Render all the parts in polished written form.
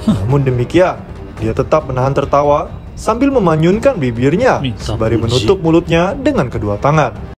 Namun demikian, dia tetap menahan tertawa sambil memanyunkan bibirnya sembari menutup mulutnya dengan kedua tangan.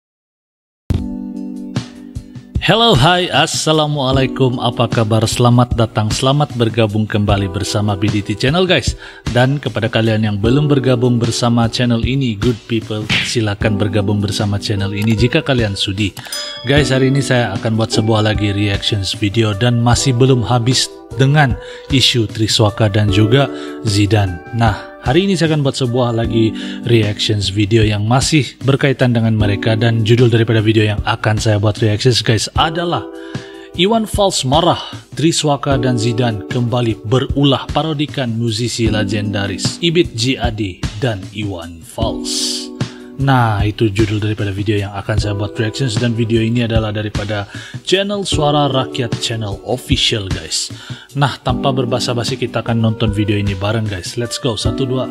Hello, hai, assalamualaikum, apa kabar? Selamat datang, selamat bergabung kembali bersama BDT Channel guys. Dan kepada kalian yang belum bergabung bersama channel ini, good people, silakan bergabung bersama channel ini jika kalian sudi. Guys, hari ini saya akan buat sebuah lagi reactions video dan masih belum habis dengan isu Triswaka dan juga Zidane. Nah, hari ini saya akan buat sebuah lagi reactions video yang masih berkaitan dengan mereka, dan judul daripada video yang akan saya buat reactions guys adalah Iwan Fals marah, Triswaka dan Zidane kembali berulah parodikan musisi legendaris Ibit G.A.D dan Iwan Fals. Nah, itu judul daripada video yang akan saya buat reactions, dan video ini adalah daripada channel Suara Rakyat Channel Official guys. Nah, tanpa berbasa-basi kita akan nonton video ini bareng guys. Let's go, 1, 2.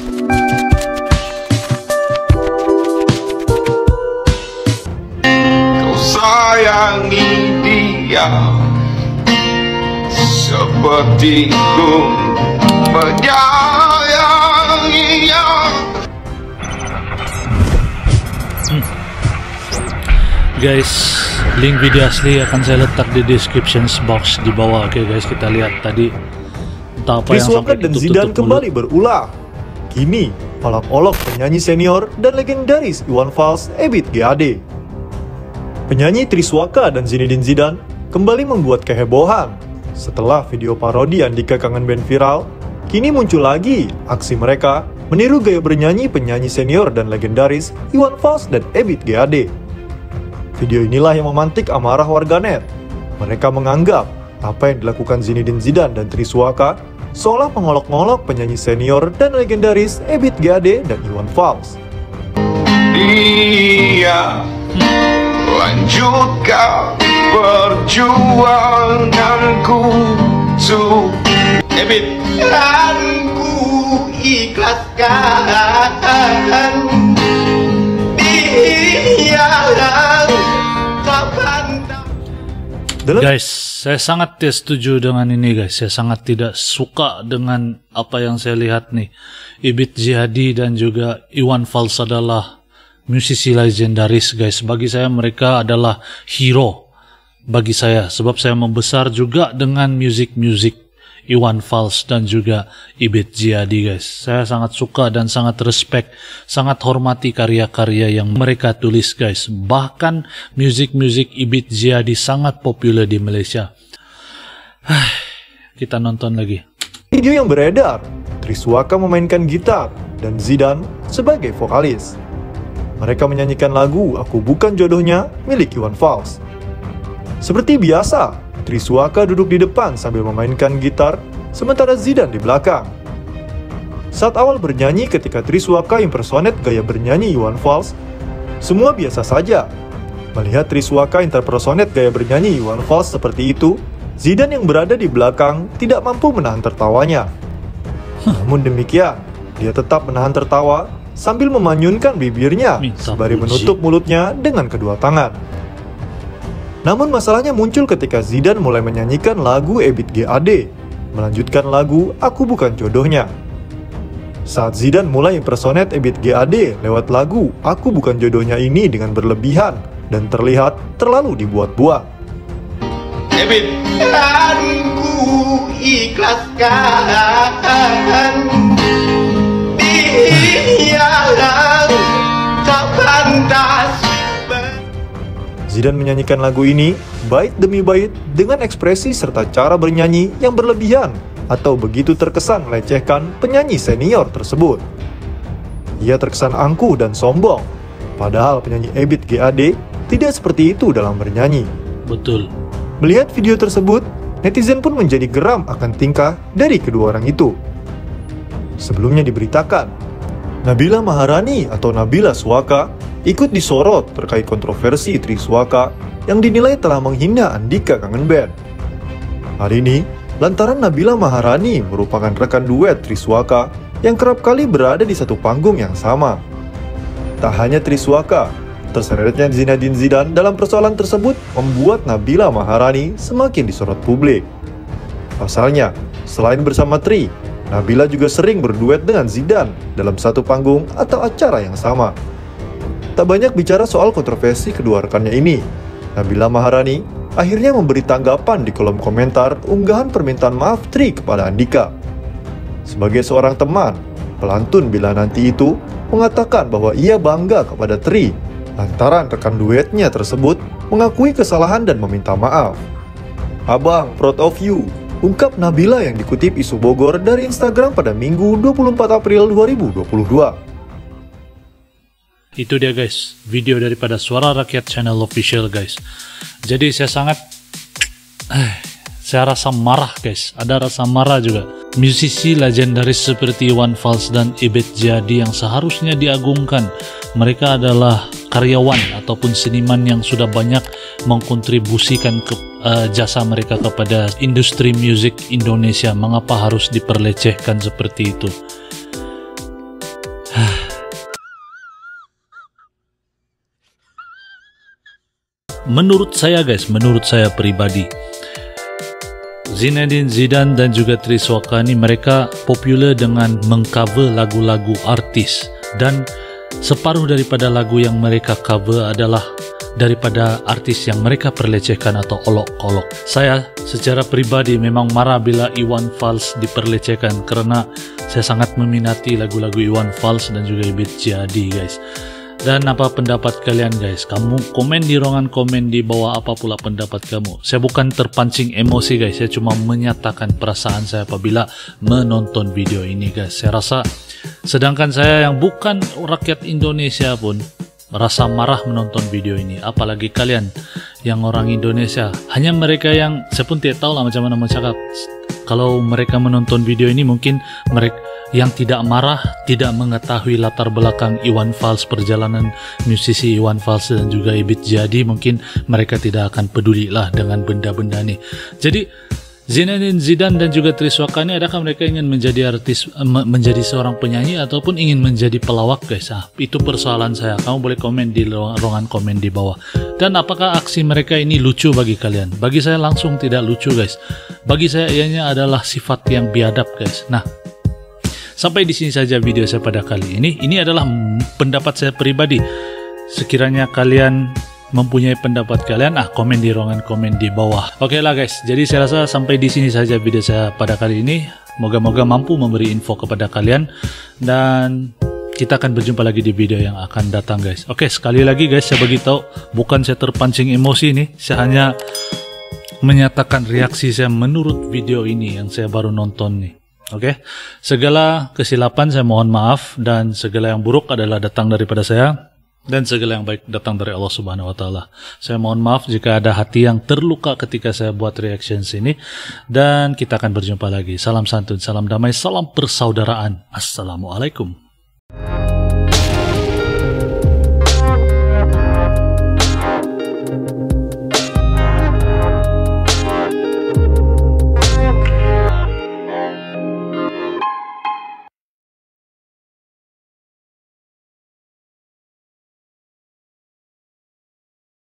Kau sayangi dia seperti ku menyayanginya. Guys, link video asli akan saya letak di description box di bawah. Oke guys, kita lihat tadi entah apa yang Triswaka sampai dan ditutup Zidane kembali berulah. Kini, olok-olok penyanyi senior dan legendaris Iwan Fals, Ibit G.A.D. Penyanyi Triswaka dan Zinedine Zidane kembali membuat kehebohan. Setelah video parodi Andika Kangen Band viral, kini muncul lagi aksi mereka meniru gaya bernyanyi penyanyi senior dan legendaris Iwan Fals dan Ibit G.A.D. Video inilah yang memantik amarah warganet. Mereka menganggap apa yang dilakukan Zinedine Zidane dan Triswaka seolah mengolok-ngolok penyanyi senior dan legendaris Ibit G.A.D dan Iwan Fals. Dia lanjutkan perjuanganku su Ibit, dan ku ikhlaskan dia tak pandang. Guys, saya sangat tidak setuju dengan ini guys. Saya sangat tidak suka dengan apa yang saya lihat nih. Ibit G.A.D dan juga Iwan Fals adalah musisi legendaris guys. Bagi saya mereka adalah hero bagi saya, sebab saya membesar juga dengan musik-musik Iwan Fals dan juga Ibit G.A.D guys. Saya sangat suka dan sangat respect, sangat hormati karya-karya yang mereka tulis guys. Bahkan musik-musik Ibit G.A.D sangat populer di Malaysia. Kita nonton lagi. Video yang beredar, Triswaka memainkan gitar dan Zidane sebagai vokalis. Mereka menyanyikan lagu Aku Bukan Jodohnya milik Iwan Fals. Seperti biasa, Triswaka duduk di depan sambil memainkan gitar, sementara Zidane di belakang. Saat awal bernyanyi ketika Triswaka impersonate gaya bernyanyi Iwan Fals, semua biasa saja. Melihat Triswaka impersonate gaya bernyanyi Iwan Fals seperti itu, Zidane yang berada di belakang tidak mampu menahan tertawanya. Namun demikian, dia tetap menahan tertawa sambil memanyunkan bibirnya sembari menutup mulutnya dengan kedua tangan. Namun masalahnya muncul ketika Zidane mulai menyanyikan lagu Ibit G.A.D, melanjutkan lagu Aku Bukan Jodohnya. Saat Zidane mulai impersonate Ibit G.A.D lewat lagu Aku Bukan Jodohnya ini dengan berlebihan dan terlihat terlalu dibuat-buat. Ibit, dan ku ikhlaskan dia tak pantas. Zidane menyanyikan lagu ini bait demi bait dengan ekspresi serta cara bernyanyi yang berlebihan atau begitu terkesan melecehkan penyanyi senior tersebut. Ia terkesan angkuh dan sombong, padahal penyanyi Ibit G.A.D tidak seperti itu dalam bernyanyi. Betul. Melihat video tersebut, netizen pun menjadi geram akan tingkah dari kedua orang itu. Sebelumnya diberitakan, Nabila Maharani atau Nabila Swaka ikut disorot terkait kontroversi Triswaka yang dinilai telah menghina Andika Kangen Band. Hari ini, lantaran Nabila Maharani merupakan rekan duet Triswaka yang kerap kali berada di satu panggung yang sama. Tak hanya Triswaka, terseretnya Zinedine Zidane dalam persoalan tersebut membuat Nabila Maharani semakin disorot publik. Pasalnya, Selain bersama Tri, Nabila juga sering berduet dengan Zidane dalam satu panggung atau acara yang sama. Tak banyak bicara soal kontroversi kedua rekannya ini, Nabila Maharani akhirnya memberi tanggapan di kolom komentar unggahan permintaan maaf Tri kepada Andika. Sebagai seorang teman, pelantun Bila Nanti itu mengatakan bahwa ia bangga kepada Tri lantaran rekan duetnya tersebut mengakui kesalahan dan meminta maaf. "Abang, proud of you," ungkap Nabila yang dikutip Isu Bogor dari Instagram pada Minggu 24 April 2022. Itu dia guys, video daripada Suara Rakyat Channel Official guys. Jadi saya rasa marah guys, ada rasa marah juga. Musisi legendaris seperti Iwan Fals dan Ebit Jadi yang seharusnya diagungkan, mereka adalah karyawan ataupun seniman yang sudah banyak mengkontribusikan jasa mereka kepada industri musik Indonesia. Mengapa harus diperlecehkan seperti itu? Menurut saya guys, menurut saya pribadi, Zinedine Zidane dan juga Triswaka ini mereka populer dengan mengcover lagu-lagu artis, dan separuh daripada lagu yang mereka cover adalah daripada artis yang mereka perlecehkan atau olok-olok. Saya secara pribadi memang marah bila Iwan Fals diperlecehkan karena saya sangat meminati lagu-lagu Iwan Fals dan juga Ebit Jadi guys. Dan apa pendapat kalian guys? Kamu komen di ruangan komen di bawah apa pula pendapat kamu. Saya bukan terpancing emosi guys, saya cuma menyatakan perasaan saya apabila menonton video ini guys. Saya rasa sedangkan saya yang bukan rakyat Indonesia pun merasa marah menonton video ini, apalagi kalian yang orang Indonesia. Hanya mereka yang, saya pun tidak tahu lah macam mana cakap. Kalau mereka menonton video ini mungkin mereka yang tidak marah, tidak mengetahui latar belakang Iwan Fals, perjalanan musisi Iwan Fals dan juga Ebit Jadi, mungkin mereka tidak akan peduli lah dengan benda-benda ini. Jadi Zinedine Zidane dan juga Triswaka ini, adakah mereka ingin menjadi artis, menjadi seorang penyanyi ataupun ingin menjadi pelawak guys? Itu persoalan saya. Kamu boleh komen di ruangan komen di bawah. Dan apakah aksi mereka ini lucu bagi kalian? Bagi saya langsung tidak lucu guys. Bagi saya ianya adalah sifat yang biadab guys. Nah, sampai di sini saja video saya pada kali ini. Ini adalah pendapat saya pribadi. Sekiranya kalian mempunyai pendapat kalian, komen di ruangan komen di bawah. Oke lah guys, jadi saya rasa sampai di sini saja video saya pada kali ini. Moga-moga mampu memberi info kepada kalian, dan kita akan berjumpa lagi di video yang akan datang guys. Oke, sekali lagi guys, saya beritahu, bukan saya terpancing emosi nih, saya hanya menyatakan reaksi saya menurut video ini yang saya baru nonton nih. Oke, segala kesilapan saya mohon maaf, dan segala yang buruk adalah datang daripada saya, dan segala yang baik datang dari Allah Subhanahu wa Ta'ala. Saya mohon maaf jika ada hati yang terluka ketika saya buat reaction sini, dan kita akan berjumpa lagi. Salam santun, salam damai, salam persaudaraan. Assalamualaikum.